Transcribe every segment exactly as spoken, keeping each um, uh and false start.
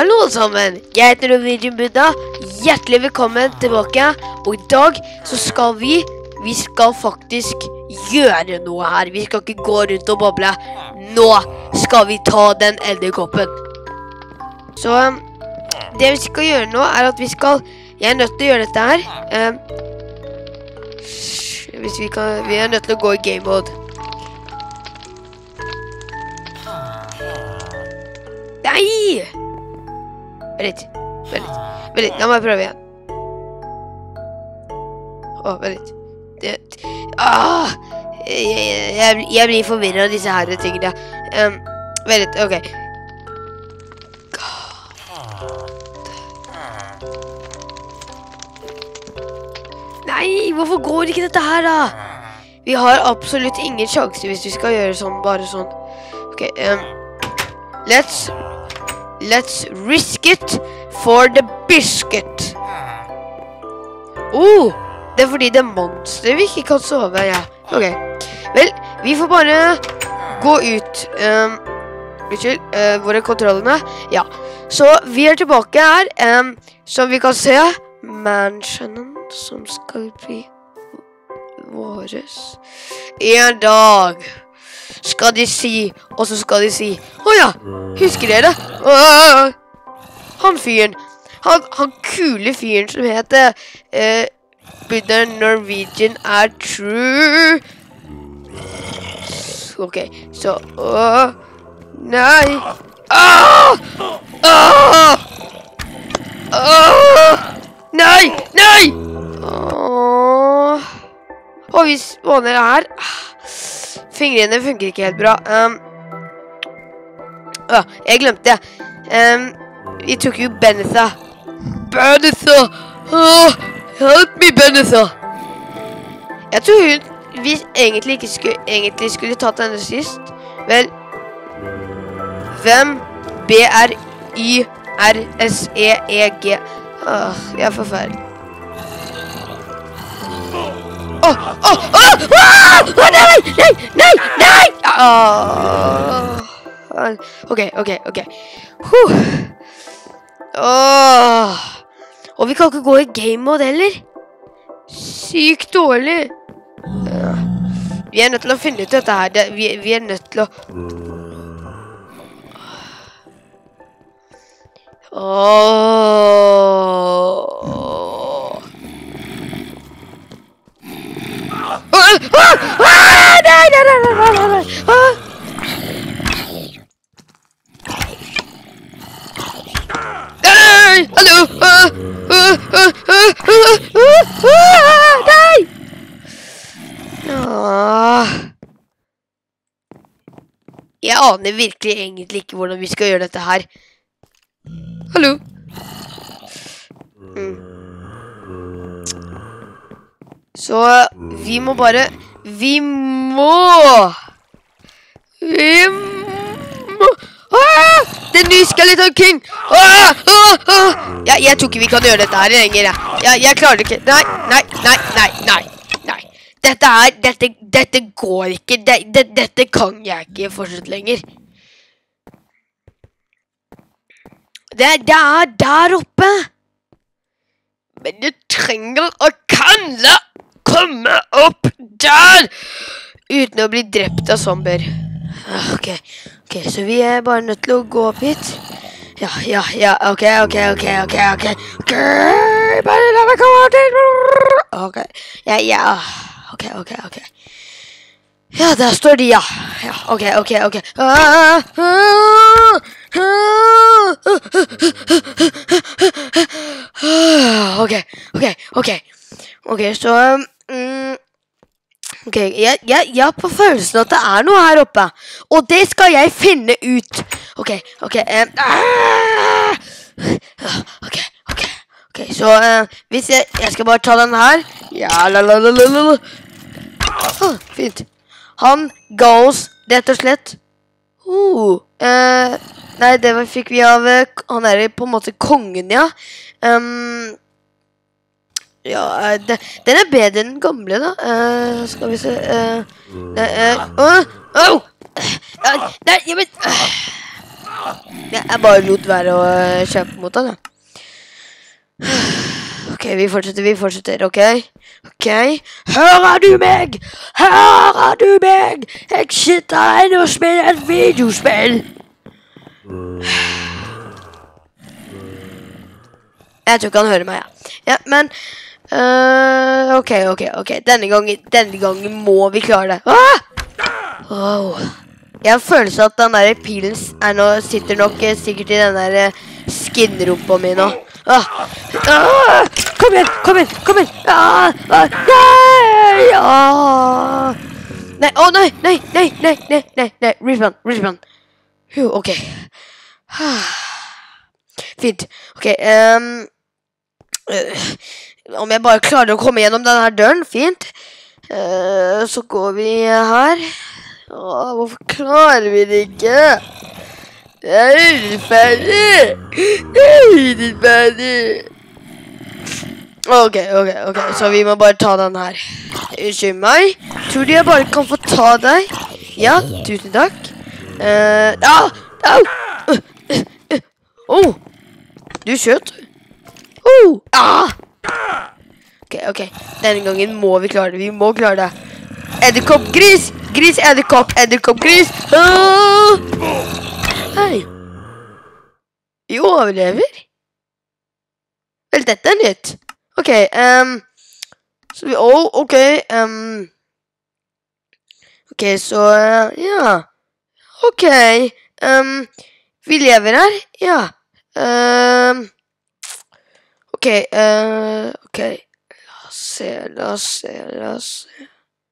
Hallo alle sammen, jeg heter Norwegian Buddha, hjertelig velkommen tilbake, og i dag så skal vi, vi skal faktisk gjøre noe her, vi skal ikke gå rundt og boble, nå skal vi ta den edderkoppen. Så um, det vi skal gjøre nå er at vi skal, jeg er nødt til å gjøre dette her, um, hvis vi kan, vi er nødt til å gå i game mode. Nei! Vent litt, vent litt, vent litt, la meg prøve igjen. Åh, vent litt. Det, ah, jeg, jeg, jeg blir forvirret av disse her tingene. Um, vent litt, ok. Nei, hvorfor går ikke dette her da? Vi har absolutt ingen sjanse hvis vi skal gjøre sånn, bare sånn. Ok, um, let's... Let's risk it for the biscuit. Oh, det er fordi det er monster vi ikke kan sove, ja. Ok, vel, vi får bare gå ut. Um, Unnskyld, uh, hvor er kontrollene? Ja, så vi er tilbake her, um, som vi kan se. Mansionen som skal bli våres. En dag skal de si, og så skal de si, åja, husker dere? Åh, han fyren, han, han kule fyren som heter uh, Buddha Norwegian er true. Ok, så, åh, nei, åh, åh, åh, nei, nei, åh, og vi spåner her. Fingrene funker ikke helt bra. Um, å, jeg glemte det. Um, vi tok jo Benetha. Benetha! Oh, help me, Benetha! Jeg tror hun, vi egentlig ikke skulle, egentlig skulle tatt henne sist. Vel, hvem? B R Y R S E E G. Åh, jeg er forferdelig. Åh, åh, åh, åh, nei, nei, nei, nei, åh, ok, ok, ok, huh. Åh, og vi kan ikke gå i game mode heller, sykt dårlig, vi er nødt til å finne ut dette her, vi, vi er nødt til å, åh, nei, nei, nei, nei, nei, nei. Nei, hallo. Nei. Jeg aner virkelig egentlig ikke hvordan vi skal gjøre dette her. Hallo. Mm. Så vi må bare, vi må, vi må, ah, det er ny Skeleton King, ah, ah, ah. Ja, jeg tror ikke vi kan gjøre dette her lenger, ja, jeg klarer det ikke, nei, nei, nei, nei, nei, nei, dette er, dette, dette går ikke, det, det, dette kan jeg ikke fortsette lenger. Det, det er der oppe, men du trenger å kanne komme opp der uten å bli drept av zombier. Ok, ok, så vi er bare nødt til å gå opp hit. Ja, ja, ja, ok, ok, ok, ok, ok, ok, bare la meg komme opp hit. Ok, ja, ja, ok, ok, ok. Ja, der står de, ja. Ja, ok, ok, ok. Ah, ah, ah. Ok, ok, ok. Ok, så... Mm, ok, jeg, jeg, jeg har på følelsen at det er noe her oppe. Og det skal jeg finne ut. Ok, ok. Um, ah, ok, ok. Ok, så uh, hvis jeg, jeg skal bare ta den her. Ja, la la la la la. Ah, fint. Han ga oss rett og slett. Uh, uh, nei, det fikk vi av, uh, han er på en måte kongen, ja. Um... Ja, det, den er bedre enn den gamle da. Uh, skal vi se. Uh, uh, uh, uh, oh! Uh, nei, jeg vet... Uh, Jeg bare lot være å kjempe mot han, ja. Ok, vi fortsetter, vi fortsetter, ok? Ok, hører du meg? Hører du meg? Jeg sitter her og spiller et videospill. Jeg tror ikke han hører meg, ja. Ja, men... Uh, ok, ok, ok. Denne gangen, denne gangen må vi klare det. Ah! Oh. Jeg har følelsen at den der pilen er nå, sitter nok sikkert i den der skinrumpa mi nå. Ah! Ah! Kom igjen, kom igjen, kom igjen! Ah! Ah! Nei! Ah! Nei, å oh, nei, nei, nei, nei, nei, nei, nei, respawn, respawn. Jo, ok. Fint, ok, um, uh, om jeg bare klarer å komme gjennom denne her døren, fint. Uh, så går vi her. Åh, hvorfor klarer vi det ikke? Jeg er ikke ferdig. Jeg er ikke ferdig. Ok, ok, ok. Så vi må bare ta den her. Unnskyld meg. Tror du jeg bare kan få ta deg? Ja, tusen takk. Uh, au, au. Uh, uh, uh. Oh, du skjøt. Oh, ah. Ok, ok. Denne gangen må vi klare det. Vi må klare det. Edderkopp, gris! Gris, edderkopp, edderkopp, gris! Ah! Hei. Vi overlever. Vel, dette er nytt. Ok, um, så vi... Oh, ok. Um, ok, så... Uh, ja. Ok. Um, vi lever her. Ja. Um, ok, uh, ok. La oss se, la oss se, la oss se.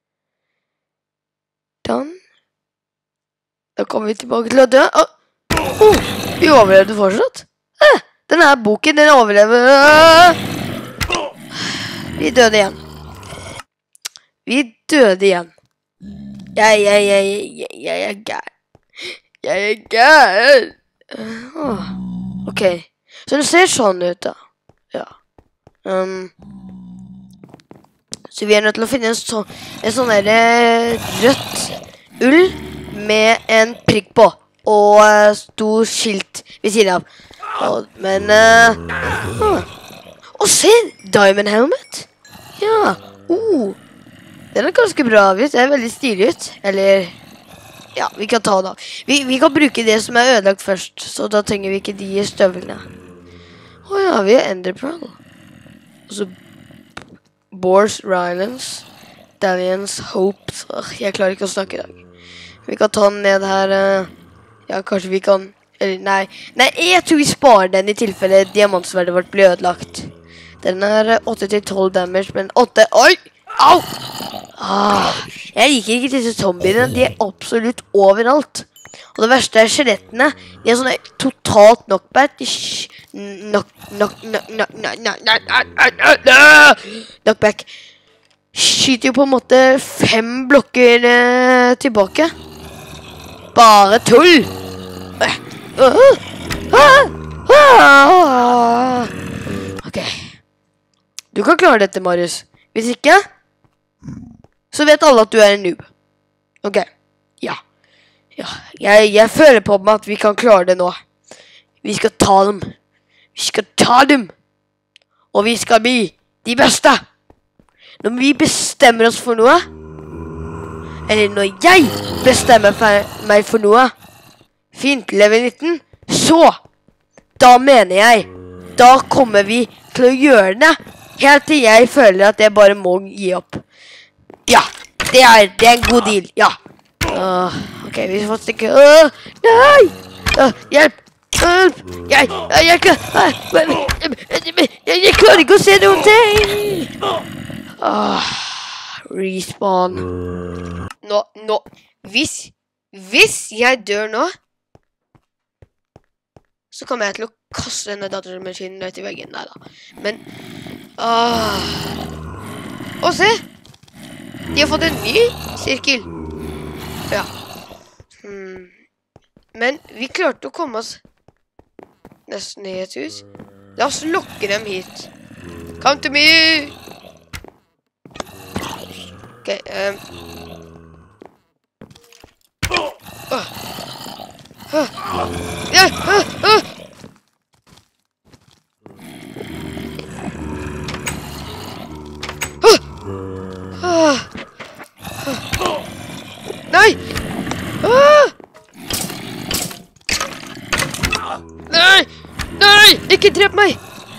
Den. Da kommer vi tilbake til å dø. Oh, oh, vi overlevde fortsatt. Eh, denne her boken, den overlever. Vi døde igjen. Vi døde igjen. Jeg, jeg, jeg, jeg, jeg er gær. Jeg er gær. Oh, ok. Så det ser sånn ut da. Ja. Um... Så vi er nødt til å finne en, så, en sånn der rødt ull med en prikk på. Og uh, stor skilt ved siden av. Og, men... Uh, uh. Og se! Diamond helmet! Ja. Oh. Den er ganske bra. Det er veldig stilig ut. Eller... Ja, vi kan ta den av. Vi, vi kan bruke det som er ødelagt først. Så da trenger vi ikke de støvlene. Åja, vi er Enderpearl. Og så... Boars, Rylance, Dalliance, Hopes. Jeg klarer ikke å snakke i dag. Vi kan ta den ned her. Ja, kanskje vi kan... Eller, nei. Nei, jeg tror vi sparer den i tilfelle diamantsverdet vårt blir ødelagt. Den er åtte til tolv damage, men åtte... Oi! Au! Ah, jeg liker ikke disse zombiene. De er absolutt overalt. Og det verste er skjelettene. De er sånne totalt knockback. Knock, knock, knock, knock, knock, knock, knock, knock, knockback. Skyter jo på en måte fem blokker eh, tilbake. Bare tull. Ok. Du kan klare dette, Marius. Hvis ikke, så vet alle at du er en noob. Ok. Ja. Ja, jeg, jeg føler på meg at vi kan klare det nå. Vi skal ta dem. Vi skal ta dem. Og vi skal bli de beste. Når vi bestemmer oss for noe, eller når jeg bestemmer meg for noe, fint, level nitten, så, da mener jeg, da kommer vi til å gjøre det, helt til jeg føler at jeg bare må gi opp. Ja, det er, det er en god deal, ja. Uh, ok, vi får stikke. Uh, nei! Uh, hjelp! Hjelp! Jeg, jeg, jeg, jeg, jeg, jeg klarer ikke å se noen ting! Uh, respawn. Nå, nå, hvis, hvis jeg dør nå, så kommer jeg til å kaste denne datamaskinen ut i veggen. Neida. Men, uh, og se! De har fått en ny sirkel. Ja. Hmm. Men vi klarte å komme oss nesten i et hus. La oss lokke dem hit. Come to me! Ok, um. uh. Uh. Nei! Nei! Nei! Ikke drep meg!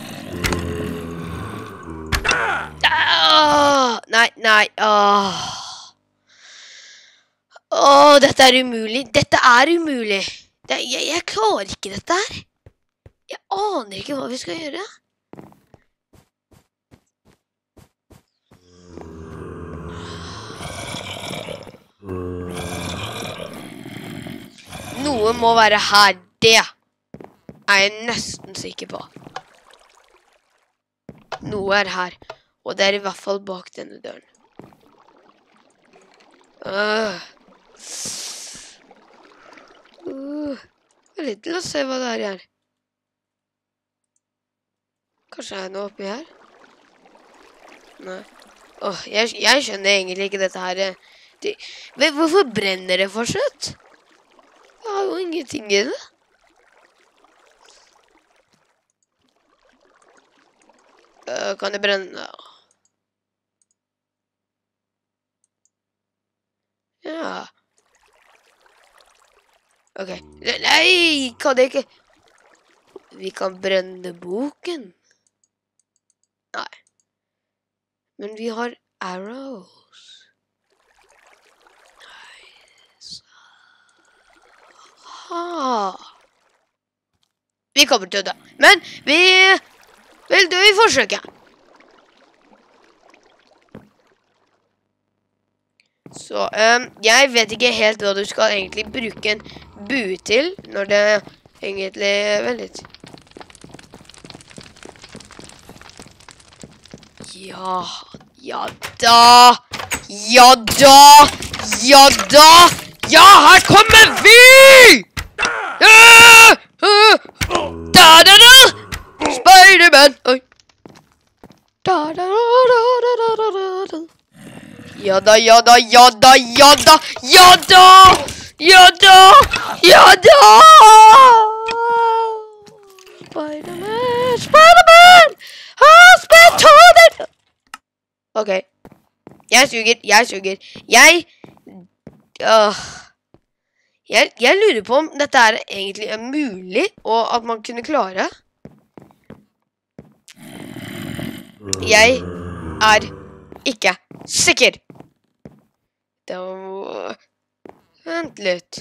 Nei, nei. Åh. Åh, dette er umulig. Dette er umulig. Det, jeg, jeg klarer ikke dette her. Jeg aner ikke hva vi skal gjøre. Noe må være her. Det er jeg nesten sikker på. Noe er her. Og det er i hvert fall bak denne døren. Uh. Uh. Jeg er litt til å se hva det er her. Kanskje er det noe oppi her? Nei. Åh, jeg, jeg skjønner egentlig ikke dette her. Det, hvorfor brenner det fortsatt? Jeg har jo ingenting i det. Uh, kan det brenne? Ja. Ok. Nei, kan det ikke... Vi kan brenne boken. Nei. Men vi har arrows. Nice. Ha. Vi kommer til å dø. Men vi vil dø i forsøket. Så, um, jeg vet ikke helt hva du skal egentlig bruke en bue til, når det egentlig er veldig... Ja, ja da, ja da, ja da, ja, her kommer vi! Da, da, da, Spider-Man, oi. Da, da, da, da, da, da, da. Ja da, ja da, ja da, ja da, ja da, ja da, ja da! Spider-Man, Spider-Man! Has been torn! Ok. Jeg suger, jeg suger. Jeg... Uh, jeg, jeg lurer på om dette er egentlig er mulig, og at man kunne klare. Jeg er ikke sikker. Da... Vent litt.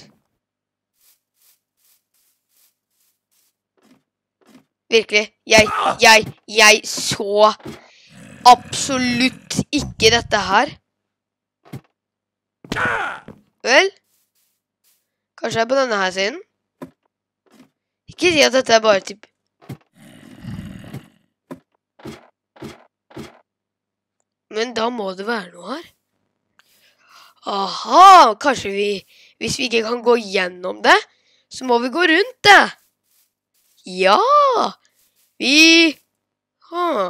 Virkelig, jeg, jeg, jeg så absolutt ikke dette her. Vel? Kanskje jeg er på denne her siden? Ikke si at dette er bare typ... Men da må det være noe her. Aha, kanskje vi, hvis vi ikke kan gå gjennom det, så må vi gå rundt det. Ja, vi... Huh.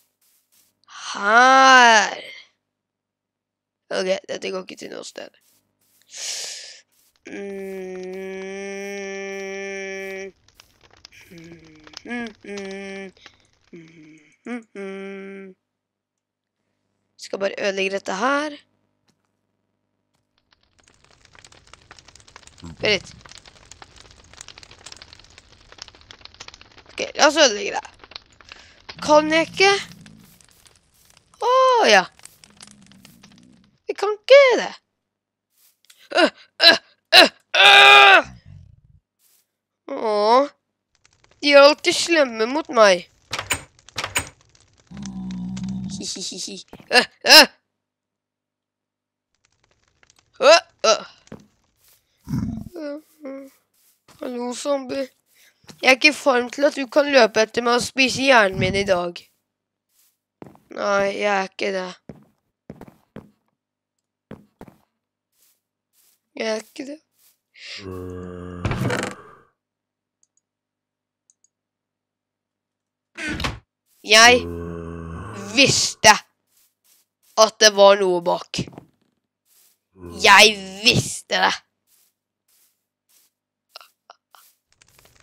Her. Ok, dette går ikke til noe sted. Mm. Mm, mm, mm, mm. Skal bare ødelegge dette her. Vent litt. Ok, la oss ødelegge det. Kan jeg ikke? Åh, ja. Vi kan ikke det. Øh, øh, øh, øh. Åh. De er alltid slemme mot meg. Hihihihi. Øh, øh. Øh, øh. Hallo, zombie. Jeg er ikke i form til at du kan løpe etter meg og spise hjernen min i dag. Nei, jeg er ikke det. Jeg er ikke det. Jeg visste at det var noe bak. Jeg visste det.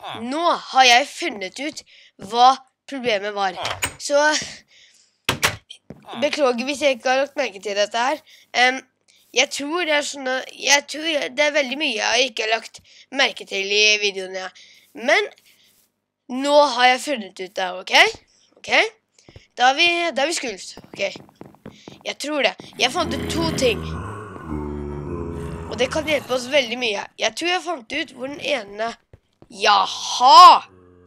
nå har jeg funnet ut hva problemet var. Så beklager hvis jeg ikke har lagt merke til dette her. Um, jeg tror det er sånn Jeg tror det er veldig mye jeg ikke har lagt merke til i videoene. Men nå har jeg funnet ut det, ok? Ok? Da er vi, da er vi skulst, ok? Jeg tror det. Jeg fant ut to ting. Og det kan hjelpe oss veldig mye. Jeg tror jeg fant ut hvor den ene... Jaha!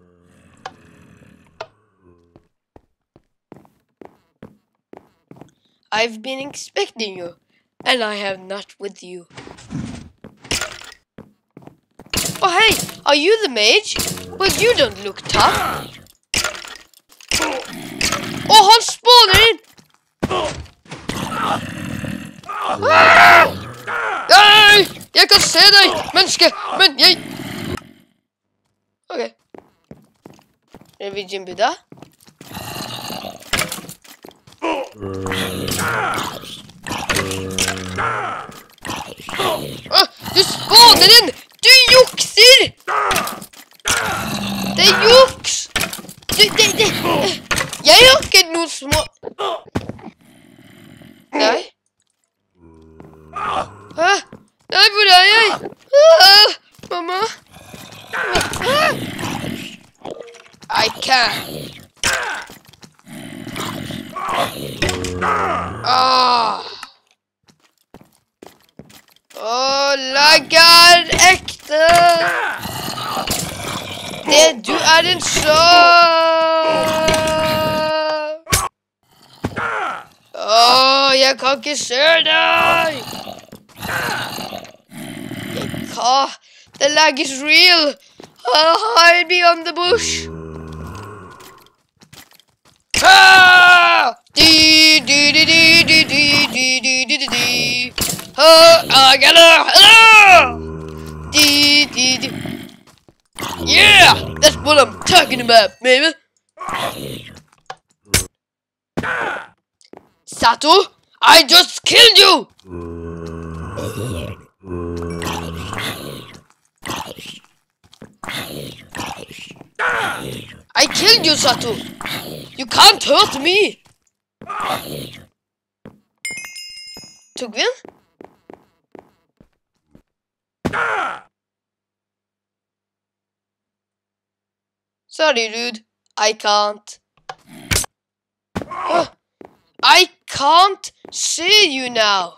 I've been expecting you, and I have not with you. Oh, hey! Are you the mage? Well, you don't look tough. Oh, han spawner inn! Nei! Jeg kan se deg, menneske, men jeg... Ok. Er vi Jimby da? Åh, du spawner inn! Du jukser! Det er juks! Du, det, det... Jeg har ikke noen små... Nei? Hæ? Nei, hvor er jeg? Ah, mamma? Ah. I can't. Ah. Åh, lag er ekte. Det, du er en sånn. Åh, jeg kan ikke se deg. Jeg kan... The lag is real. I'll hide beyond the bush. Ah! Dee dee dee dee dee dee dee dee dee dee. Oh, I got her. Hello. Dee dee dee. Yeah, that's what I'm talking about, baby. Sato, I just killed you. I killed you, Sato. You can't hurt me. Tok vi den? Sorry, dude. I can't. Oh, I can't see you now.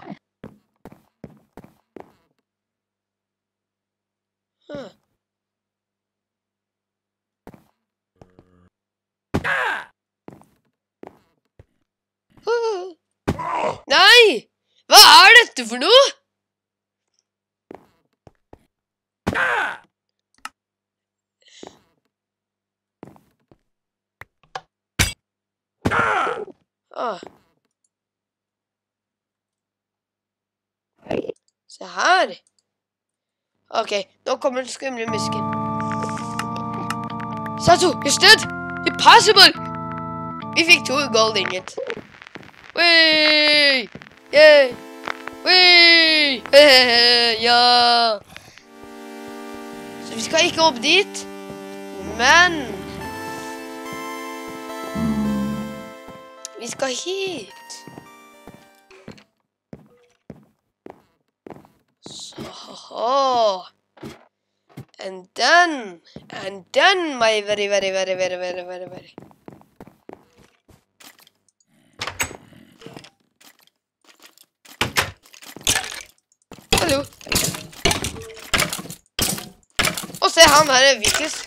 Huh. Nei! Hva er dette for noe? Ah. Se her. Ok, nå kommer den skumle musken. Sato, you're dead! Impossible! Vi fikk to gold ingots. Wee! Yay! Wee! Ja! Så vi skal ikke opp dit, men vi skal hit. Så. And then, and then, my very, very, very, very, very, very, very. Hallo. Og se, han her er Vikus.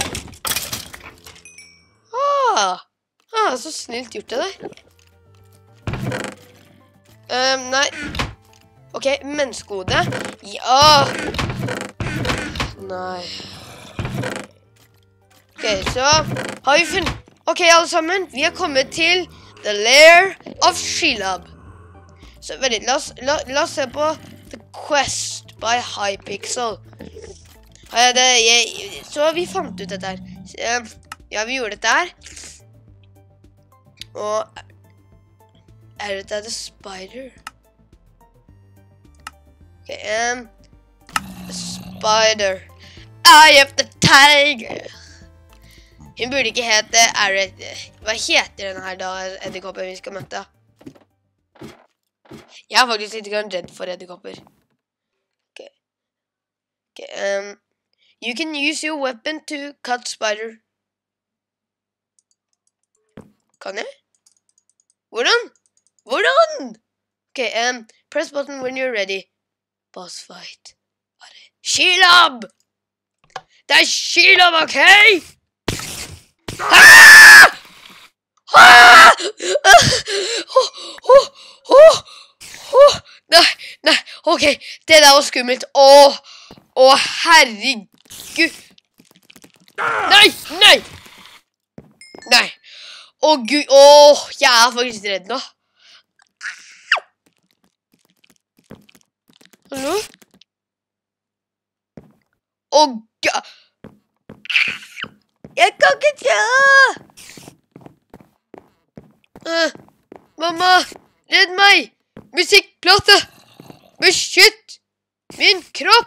Ah, ah, så snilt gjort av deg. Um, nei. Ok, menneskehode. Ja. Nei. Ok, så har vi funnet... Ok, alle sammen, vi har kommet til The Lair of Shelob. Så vent litt, la oss, la, la oss se på The Quest by Hypixel. Ja, det, jeg, så vi fant ut dette her. Så, ja, vi gjorde dette her. Og... Er dette The Spider? Ok, um... The Spider. Eye of the tiger. Hun burde ikke hete Arret. Hva heter den her da, edderkoppen vi skal møte? Jeg er faktisk litt redd for edderkopper. Okay. Okay, um, you can use your weapon to cut spider. Kan jeg? Hvordan? Hvordan? Okay, um, press button when you're ready. Boss fight. Shelob! Det er Shelob, ok? Ah! Ah! Oh, oh, oh, oh. Nei, nei, ok, det der var skummelt. Åh, åh, herregud. Nei, nei. Nei. Åh, gud, åh, jeg er faktisk redd nå. Hallo? Åh, gud. Jeg kan ikke kjøre! Uh, mamma, redd meg! Musikkplate! Beskytt min kropp!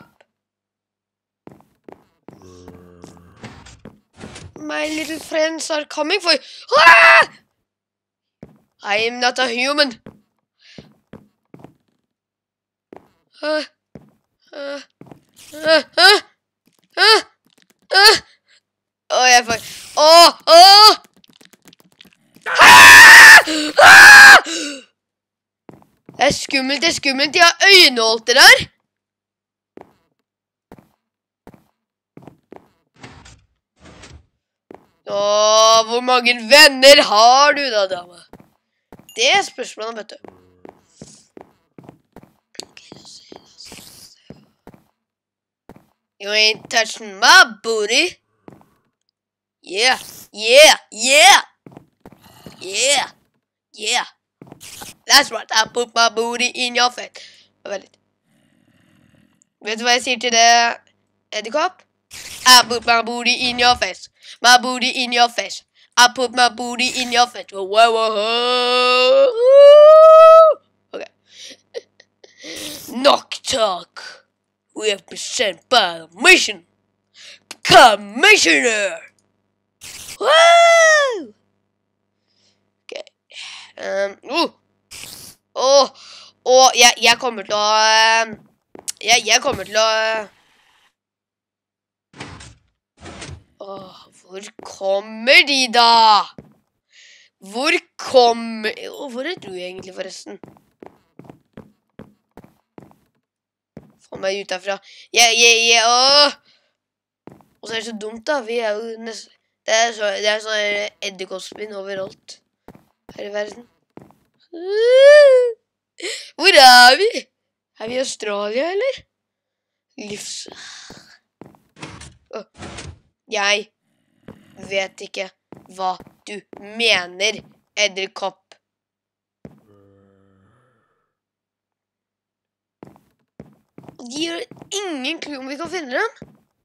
My little friends are coming for you. Ah! I am not a human. Uh, uh, uh, uh, uh, uh. Åh, jeg får... Åh, åh! Ah! Ah! Det er skummelt, det er skummelt. De har øyenholter der. Åh, hvor mange venner har du da, dame? Det er spørsmålet, vet du. You ain't touching my booty. Yeah, yeah, yeah, yeah, yeah. That's right, I put my booty in your face. Vent litt. Vet du hva jeg sier til det, edderkopp? I put my booty in your face. My booty in your face. I put my booty in your face. Whoa, whoa, whoa. Okay. Knock talk. We have been sent by the mission. Commissioner. Woo! Okay. Um, uh. Åh, åh, jeg, jeg kommer til å, uh, jeg, jeg kommer til å, uh. Åh, hvor kommer de da? Hvor kommer, oh, hvor er du egentlig forresten? Få meg ut derfra. Jeg, jeg, jeg, åh. Og så er det så dumt da, vi er jo nesten, det er så, det er sånn edderkoppspinn overalt her i verden. Hvor er vi? Er vi i Australia, eller? Livs... Oh. Jeg vet ikke hva du mener, edderkopp. De gir ingen klo om vi kan finne dem.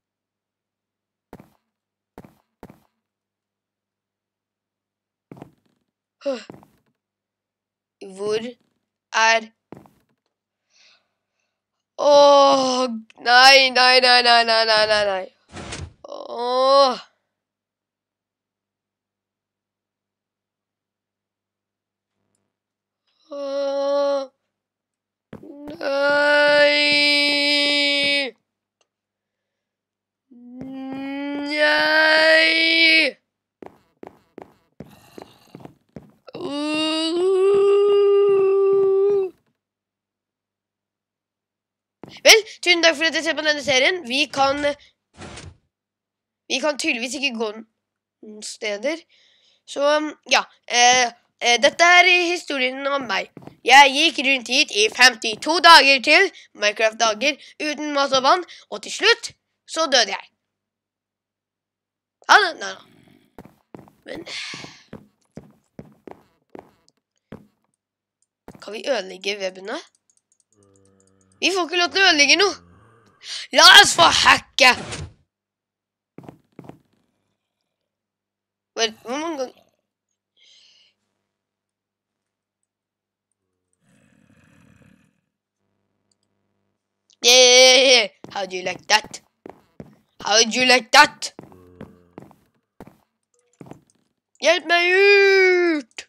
Hvor er... Åh, nei, nei, nei, nei, nei, nei, nei, nei. Åh. Åh. Nei. Nei. Vel, tusen takk for at dere ser på denne serien. Vi kan Vi kan tydeligvis ikke gå noen steder. Så, ja eh, eh, dette er historien om meg. Jeg gikk rundt hit i femtito dager til Minecraft-dager uten mat og vann, og til slutt så døde jeg. Ja, nei, nei. Men kan vi ødelegge webbene? Vi får ikke lov til å ødelegge noe. La oss få hacke. Hvor mange ganger? Yeah, how do you like that? How would you like that? Hjelp meg ut!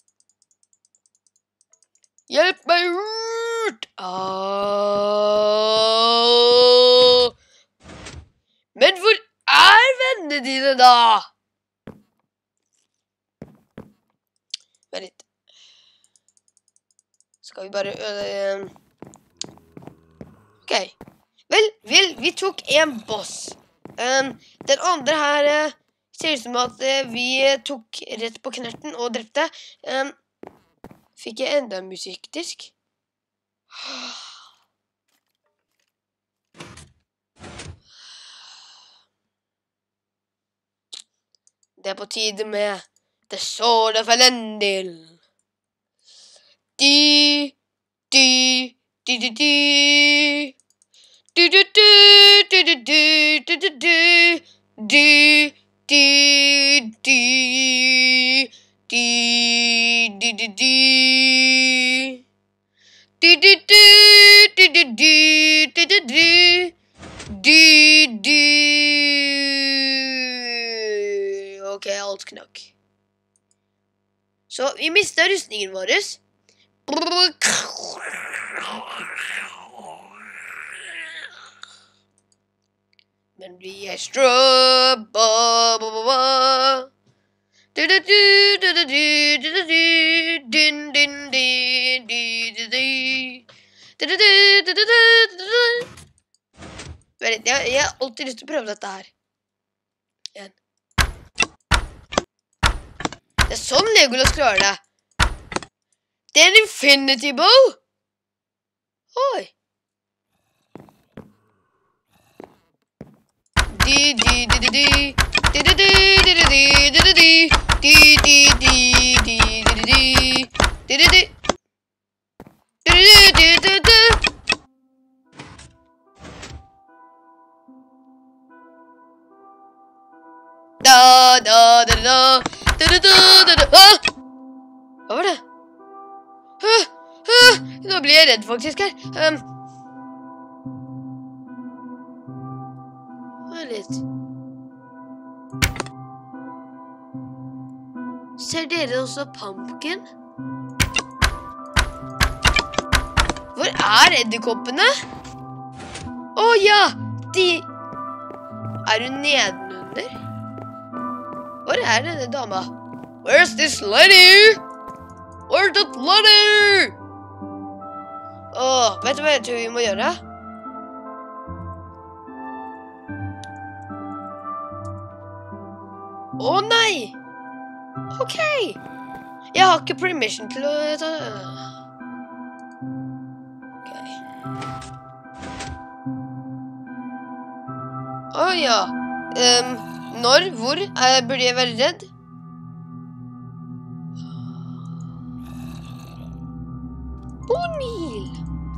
Hjelp meg ut! Åh. Men hvor er vennene dine da? Vent litt. Skal vi bare øh, Ok. Vel, vel, vi tok en boss. Um, den andre her uh, ser ut som at uh, vi tok rett på knerten og drepte. Um, fikk jeg enda en musikkdisk? Det er på tide med The Sword of Elendil. Di, di, di, di, di. Du, du, du, du, du, du, du, du, du. Du, du, du. Du, du, du, du. Du, du, du, du, du, du, du, du, du. Du, du. Ok, alt knakk. Så vi mistet rustningen vår. Men vi er strøm. Du, du, du, du, du, du, du, du, din, din, din, du, du, du. Du, du, du, du, du, du, du. Vent, jeg, jeg har alltid lyst til å prøve dette her. Igjen. Det er sånn Legolas klarer det. Det er en infinity bow. Oi. Di, di, di, di, di. Di, di, di, di, di, di, di, di, di. Di, di, di, di, di, di, di. Di, di, di. Di, di, di, di, di. Da, da, da, da. Da, da, da, da, da. Ah! Hva var det? Uh, uh, nå blir jeg redd faktisk her. Um. Vent litt. Ser dere også pumpkin? Hvor er edderkoppene? Å oh, ja, de... Er hun nedenunder? Hvor er denne dama? Where's this lady? Where's that lady? Åh, vet du hva jeg tror vi må gjøre? Åh nei! Ok! Jeg har ikke permission til å ta... Ok. Åh ja. Um, når, hvor uh, burde jeg være redd? Bonil!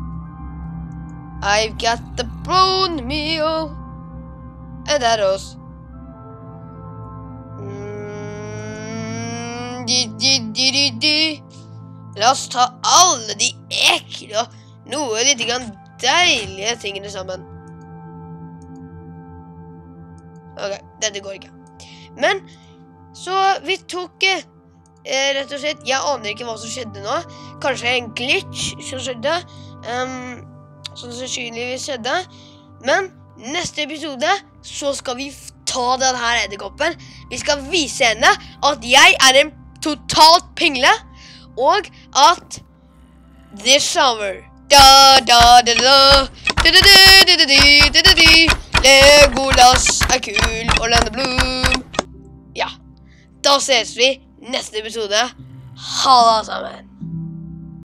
I've got the bone meal. And that is. Mm, di, di, di, di, di. La oss ta alle de ekle og noe litt grann deilige tingene sammen. Ok, dette går ikke. Men, så vi tok, eh, rett og slett, jeg aner ikke hva som skjedde nå. Kanskje en glitch som skjedde, um, som sannsynligvis skjedde. Men, neste episode, så skal vi ta den her edderkoppen. Vi skal vise henne at jeg er en totalt pingle, og at this summer, da, da, da, da, da, da, da, da, da, da, da, da. Legolas er kul, Orlando Bloom. Ja, da ses vi neste episode. Ha det sammen.